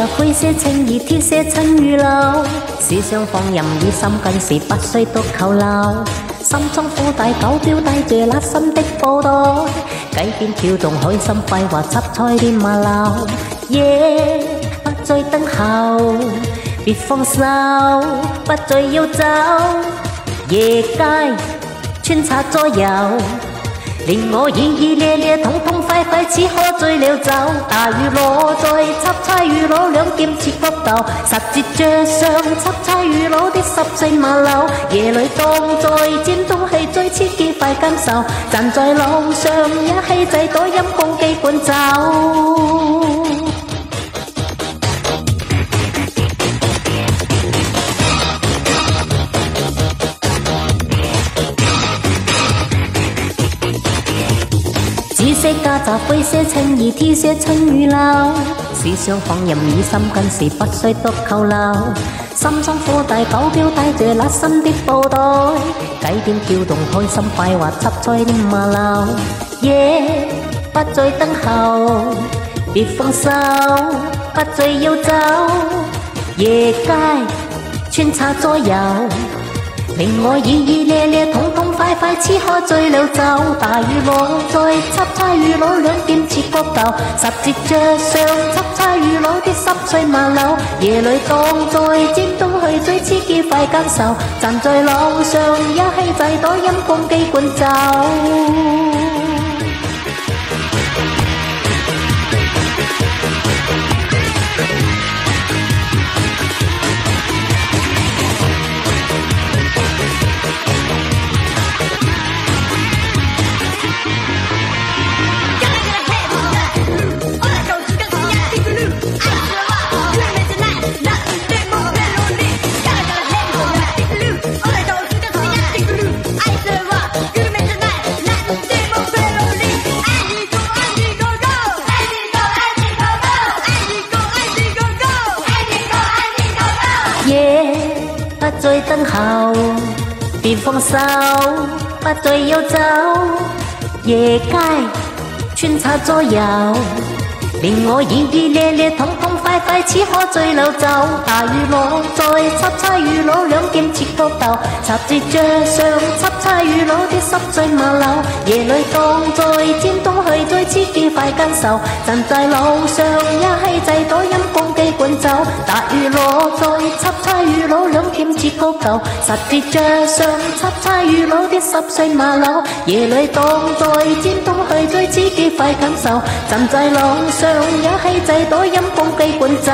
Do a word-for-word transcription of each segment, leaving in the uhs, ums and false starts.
灰色情意，鐵寫親與老。思想放任於心間時，不需獨扣留。心中苦大狗標帶住辣心的布袋，計邊跳動開心快活插菜啲馬騮。夜不再等候，別放手，不再要走。夜街穿插左右。令我熱熱烈烈痛痛快快似喝醉了酒，大雨落在插差與佬兩劍切骨頭，十節著上插差與佬的十歲馬騮，夜裏當在戰鬥係最刺激快感受，站在路上一起制躲陰公機管走。紫色家雜灰色情意，鐵寫親與老。思想放任於心間時，不需獨扣留。心中苦大狗標帶住辣心的布袋，計點跳動開心快活插菜的馬騮。夜不再等候，別放手，不再要走。夜街穿插左右。令我熱熱烈烈痛痛快快似喝醉了酒，大雨落在插差與佬兩劍切骨頭，十節著上插差與佬的十歲馬騮，夜裏當在戰鬥去最刺激快感受，站在路上一起制躲陰公機管走。夜不再等候，別放手，不再要走。夜街穿插左右，令我熱熱烈烈痛痛快快似喝醉了酒，大雨落在插差與佬兩劍切骨頭，十節著上插差與佬的十歲馬騮，夜裏當在戰鬥去最刺激快感受，站在路上一起制躲陰公機管走，大雨落在插差與佬兩劍切骨頭，十節著上插差與佬的十歲馬騮，夜裏當在戰鬥去最刺激快感受，站在路上一起制躲陰公機管走。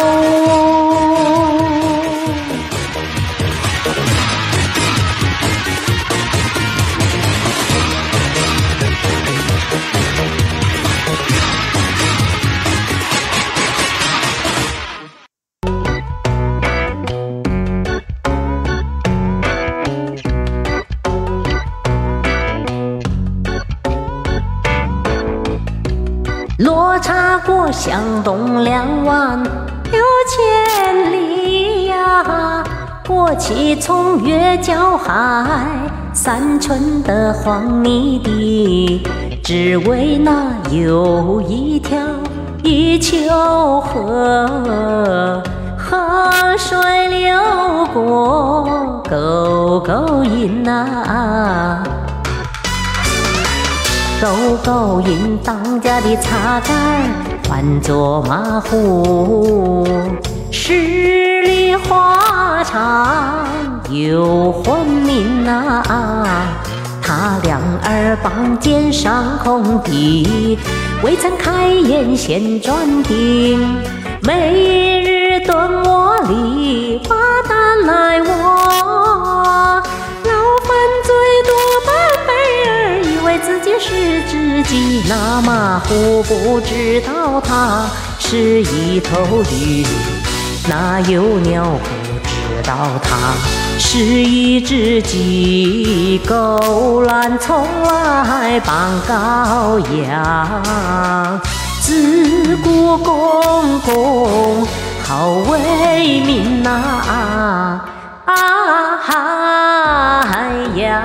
落差过向东两万六千里呀，过气从月角海，山村的黄泥地，只为那有一条一丘河，河水流过沟沟阴啊，沟沟阴当家的茶杆唤作马虎，十里花长有魂名啊，他俩儿帮肩上空地，未曾开眼先转丁，每日炖窝里把蛋来窝，老犯最多半辈儿以为自己是知己，那马虎不知道他是一头驴，那有鸟不知道他是一只鸡，狗懒从来帮羔羊，自古公公好为民呐啊哎呀。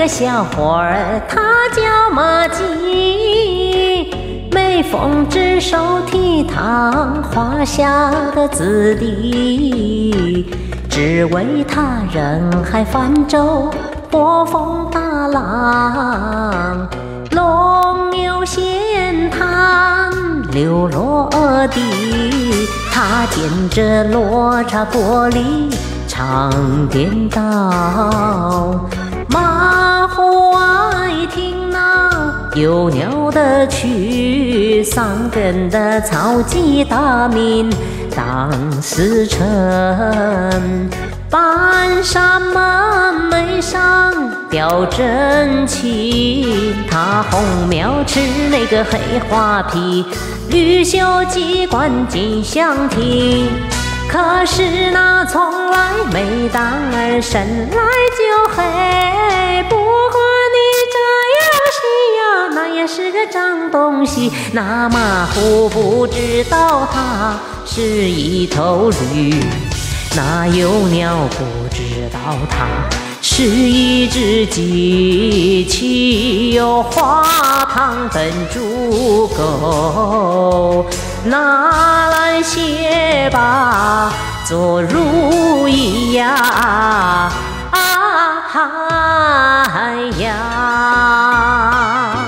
个小伙儿，他叫马季，每逢值守倜傥，华夏的子弟，只为他人海泛舟，波峰大浪，龙游仙滩，流落地。他捡着罗刹玻璃唱颠倒，马虎爱听那有鸟的曲，桑根的草鸡大鸣当时辰。半山门楣上吊真旗，他红苗吃那个黑花皮，绿袖鸡冠金香蹄。可是那从来没当儿，生来就黑。不过你这样西呀，那也是个脏东西。那马虎不知道它是一头驴，那有鸟不知道它是一只鸡，岂有花堂等猪狗，拿来写吧做如意呀！啊嗨呀！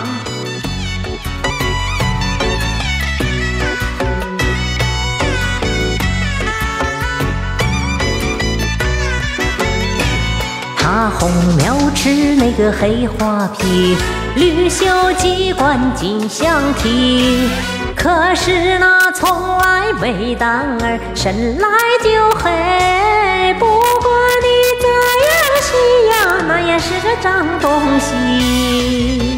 他红苗吃那个黑花皮，绿袖鸡冠金香蹄。可是那从来没当儿，生来就黑。不过你这样西呀，那也是个脏东西。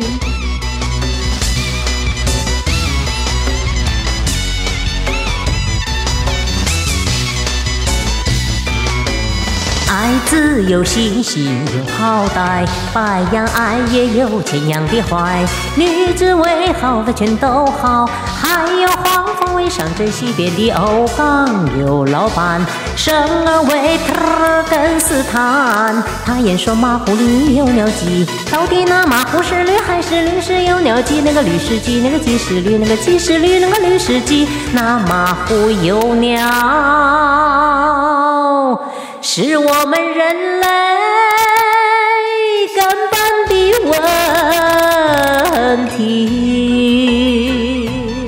爱自有信心有好歹，百样爱也有千样的坏。女子为好的全都好，还有黄蜂为上珍惜别的欧邦有老板，生儿为特根斯坦。他言说马虎驴有鸟鸡，到底那马虎是驴还是驴是有鸟鸡？那个驴是鸡，那个鸡是驴，那个鸡是驴，那个驴是鸡。那马虎有鸟是我们人类根本的问题。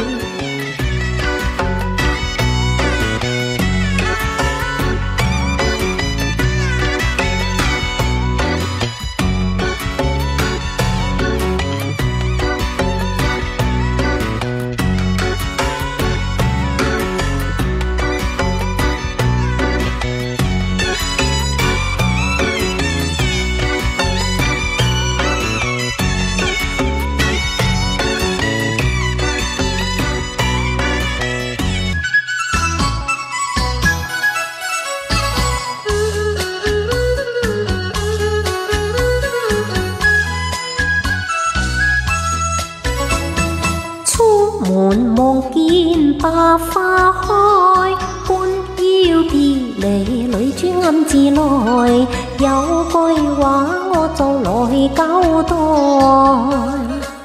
門望見百花開，半腰別離女尊暗自來，有句話我就來交代。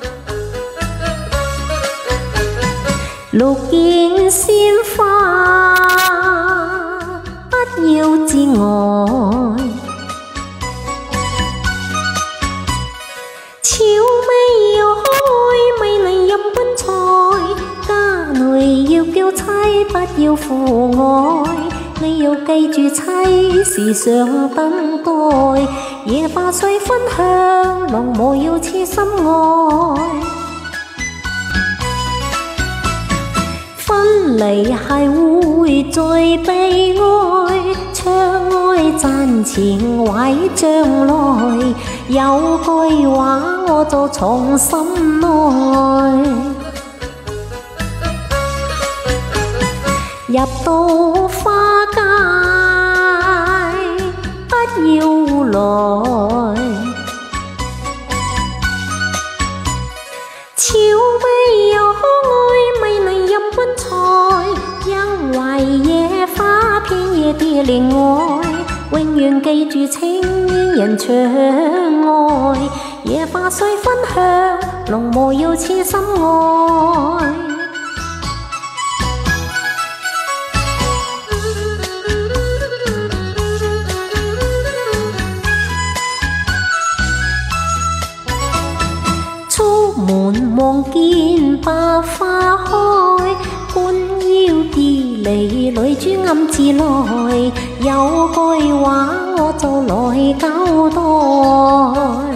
綠見鮮花不要自愛，俏美又可愛，美麗任賓菜，家內要叫妻不要負愛，你要記住妻時常等待，夜把水分享，濃模要痴心愛。分離係會最悲哀，窗外賺錢毀將來，有句話我就從心內。入到花街不要來，俏美又可愛，美麗任賓菜，因為野花遍野的戀愛， 永遠記住情願人長愛，野花雖分享，龍無要痴心愛。出門望見百花開，觀腰啲離女珠暗自來，有句話我就來交代。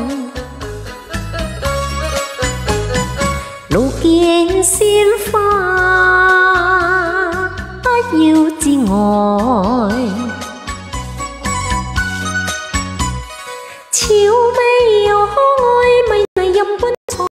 路見鮮花不要自愛，悄